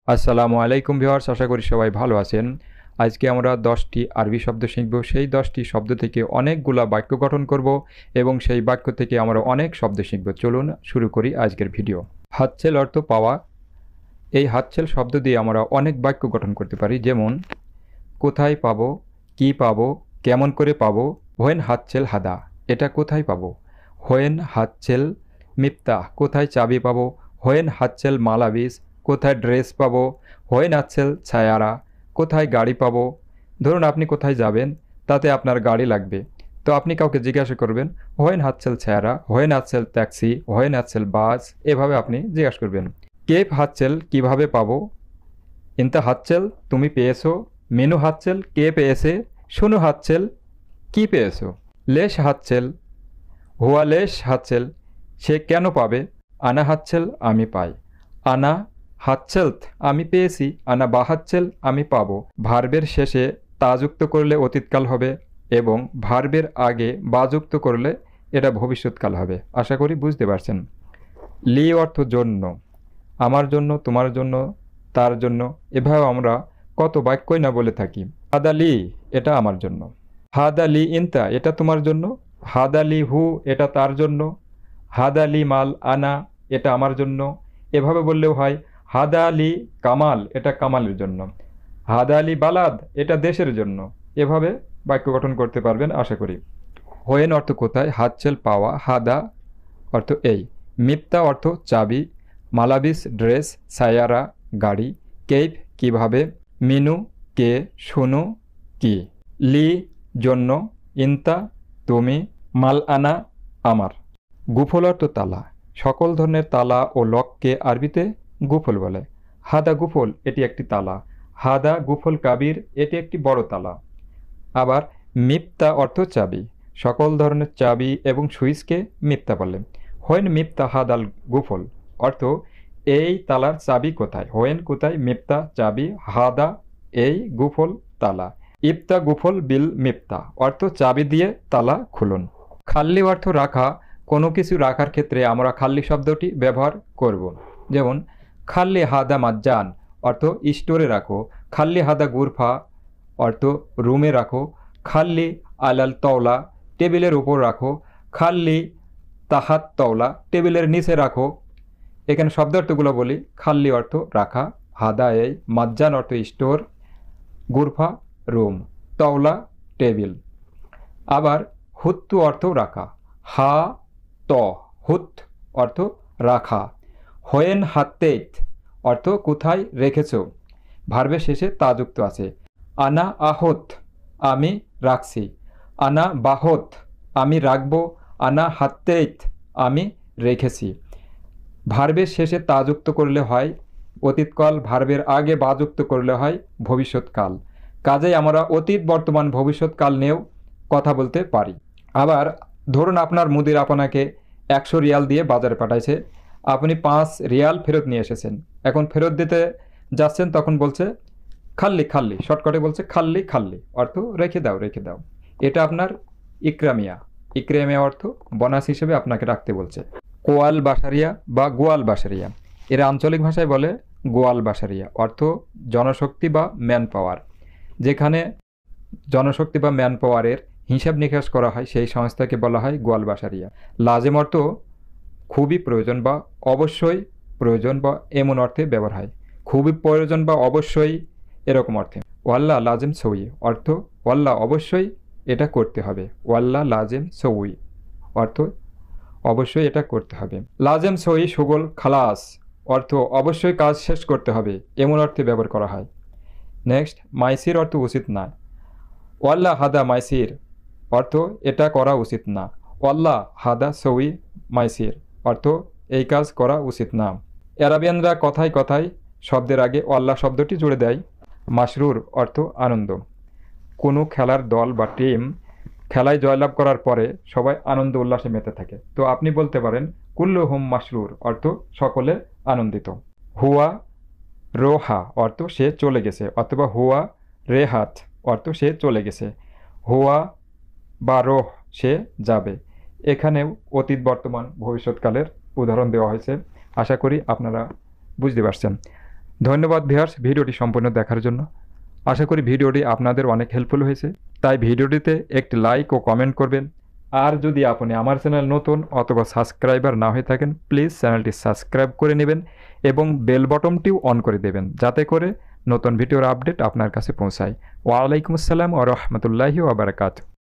আসসালামু আলাইকুম ভিউয়ার্স, আশা করি সবাই ভালো আছেন। আজকে আমরা 10টি আরবি শব্দ শিখব। সেই 10টি শব্দ থেকে অনেকগুলা বাক্য গঠন করব এবং সেই বাক্য থেকে আমরা অনেক শব্দ শিখব। চলুন শুরু করি আজকের ভিডিও। হাতছেল অর্থ পাওয়া। এই হাতছেল শব্দ দিয়ে আমরা অনেক বাক্য গঠন করতে পারি, যেমন কোথায় পাবো, কি পাবো, কেমন করে পাবো। হোয়েন হাতছেল হাদা, এটা কোথায় পাবো। হোয়েন হাতছেল মিপ্তা, কোথায় চাবি পাবো। হোয়েন হাতছেল মালাবিস, কোথায় ড্রেস পাবো। হোয়েন হাতছেল ছায়ারা, কোথায় গাড়ি পাবো। ধরুন আপনি কোথায় যাবেন, তাতে আপনার গাড়ি লাগবে, তো আপনি কাউকে জিজ্ঞাসা করবেন হোয়েন হাতছেল ছায়ারা, হোয়েন হাতছেল ট্যাক্সি, হোয়েন হাতছেল বাস, এভাবে আপনি জিজ্ঞাসা করবেন। কেপ হাতছেল কিভাবে পাবো। ইন্তা হাতছেল তুমি পেয়েছো। মেনু হাতছেল কে পেয়েছে। শুনু হাতছেল কি পেয়েছো। লেশ হাতছেল হুয়া লেশ হাতছেল সে কেন পাবে। আনা হাতছেল আমি পাই। আনা হাতছেলত আমি পেয়েছি। আনা বা হাতছেল আমি পাবো। ভার্বের শেষে তা যুক্ত করলে অতীতকাল হবে এবং ভার্বের আগে বা যুক্ত করলে এটা ভবিষ্যৎকাল হবে। আশা করি বুঝতে পারছেন। লি অর্থ জন্য, আমার জন্য, তোমার জন্য, তার জন্য, এভাবে আমরা কত বাক্যই না বলে থাকি। হাদা লি এটা আমার জন্য। হাদা লি ইন্তা এটা তোমার জন্য। হাদা লি হু এটা তার জন্য। হাদা লি মাল আনা এটা আমার জন্য। এভাবে বললেও হয়। হাদা লি কামাল এটা কামালের জন্য। হাদা লি বালাদ এটা দেশের জন্য। এভাবে বাক্য গঠন করতে পারবেন আশা করি। হোয়েন অর্থ কোথায়, হাতছেল পাওয়া, হাদা অর্থ এই, মিপ্তা অর্থ চাবি, মালাবিস ড্রেস, সায়ারা গাড়ি, কেইফ কিভাবে, মিনু কে, শুনু কি, লি জন্য, ইন্তা তুমি, মাল আনা আমার। গুফল অর্থ তালা, সকল ধরনের তালা ও লককে আরবিতে গুফল বলে। হাদা গুফল এটি একটি তালা। হাদা গুফল কাবির এটি একটি বড় তালা। আবার মিপ্তা অর্থ চাবি, সকল ধরনের চাবি এবং সুইচকে মিপ্তা বলে। হোয়েন মিপ্তা হাদাল গুফল অর্থ এই তালার চাবি কোথায়। হোয়েন কোথায়, মিপ্তা চাবি, হাদা এই, গুফল তালা। ইপ্তা গুফল বিল মিপ্তা অর্থ চাবি দিয়ে তালা খুলুন। খাল্লি অর্থ রাখা, কোনো কিছু রাখার ক্ষেত্রে আমরা খাল্লি শব্দটি ব্যবহার করব। যেমন খাল্লি হাদা মাজ্জান অর্থ স্টোরে রাখো। খাল্লি হাদা গুরফা অর্থ রুমে রাখো। খাল্লি আলাল তওলা টেবিলের উপর রাখো। খাল্লি তাহাত তওলা টেবিলের নিচে রাখো। এখানে শব্দার্থগুলো বলি। খাল্লি অর্থ রাখা, হাদা এই, মাজ্জান অর্থ স্টোর, গুরফা রুম, তওলা টেবিল। আবার হুত্তু অর্থ রাখা, হা ত হুত অর্থ রাখা। হোয়েন হাত্তেত অর্থ কোথায় রেখেছ। ভার্বের শেষে তা যুক্ত আছে। আনা আহত আমি রাখছি। আনা বাহত আমি রাখবো। আনা হাত্তেত আমি রেখেছি। ভার্বের শেষে তা যুক্ত করলে হয় অতীতকাল, ভার্বের আগে বা যুক্ত করলে হয় ভবিষ্যৎকাল। কাজেই আমরা অতীত, বর্তমান, ভবিষ্যৎকাল নিয়েও কথা বলতে পারি। আবার ধরুন আপনার মুদির আপনাকে 100 রিয়াল দিয়ে বাজারে পাঠাইছে, আপনি 5 রিয়াল ফেরত নিয়ে এসেছেন। এখন ফেরত দিতে যাচ্ছেন, তখন বলছে খাল্লি খাল্লি, শর্টকাটে বলছে খাল্লি খাল্লি অর্থ রেখে দাও রেখে দাও। এটা আপনার ইকরামিয়া। ইকরামিয়া অর্থ বোনাস হিসেবে আপনাকে রাখতে বলছে। কোয়াল বাসারিয়া বা গোয়াল বাসারিয়া, এরা আঞ্চলিক ভাষায় বলে গোয়াল বাসারিয়া অর্থ জনশক্তি বা ম্যান পাওয়ার। যেখানে জনশক্তি বা ম্যান পাওয়ারের হিসাব নিকাশ করা হয় সেই সংস্থাকে বলা হয় গোয়াল বাসারিয়া। লাজেম অর্থ খুবই প্রয়োজন বা অবশ্যই প্রয়োজন বা এমন অর্থে ব্যবহার হয়। খুবই প্রয়োজন বা অবশ্যই এরকম অর্থে। ওয়াল্লা লাজেম সউই অর্থ ওয়াল্লা অবশ্যই এটা করতে হবে। ওয়াল্লা লাজেম সউই অর্থ অবশ্যই এটা করতে হবে। লাজেম সই সুগল খালাস অর্থ অবশ্যই কাজ শেষ করতে হবে, এমন অর্থে ব্যবহার করা হয়। নেক্সট, মাইসির অর্থ উচিত না। ওয়াল্লা হাদা মাইসির অর্থ এটা করা উচিত না। ওয়াল্লা হাদা সই মাইসির অর্থ এই কাজ করা উচিত না। আরাবিয়ানরা কথায় কথায় শব্দের আগে ওয়াল্লা শব্দটি জুড়ে দেয়। মাসরুর অর্থ আনন্দ। কোনো খেলার দল বা টিম খেলায় জয়লাভ করার পরে সবাই আনন্দ উল্লাসে মেতে থাকে, তো আপনি বলতে পারেন কুল্লু হুম মাসরুর অর্থ সকলে আনন্দিত। হুয়া রোহা অর্থ সে চলে গেছে, অথবা হুয়া রেহাত অর্থ সে চলে গেছে। হুয়া বা রোহ সে যাবে। এখানেও অতীত, বর্তমান, ভবিষ্যৎকালের উদাহরণ দেওয়া হয়েছে। আশা করি আপনারা বুঝতে পারছেন। ধন্যবাদ ভিউয়ার্স ভিডিওটি সম্পূর্ণ দেখার জন্য। আশা করি ভিডিওটি আপনাদের অনেক হেল্পফুল হয়েছে। তাই ভিডিওটিতে একটি লাইক ও কমেন্ট করবেন। আর যদি আপনি আমার চ্যানেল নতুন অথবা সাবস্ক্রাইবার না হয়ে থাকেন, প্লিজ চ্যানেলটি সাবস্ক্রাইব করে নেবেন এবং বেল বটনটিও অন করে দেবেন, যাতে করে নতুন ভিডিওর আপডেট আপনার কাছে পৌঁছায়। ওয়ালাইকুম আসসালাম ওয়া রাহমাতুল্লাহি ওয়া বারাকাতুহু।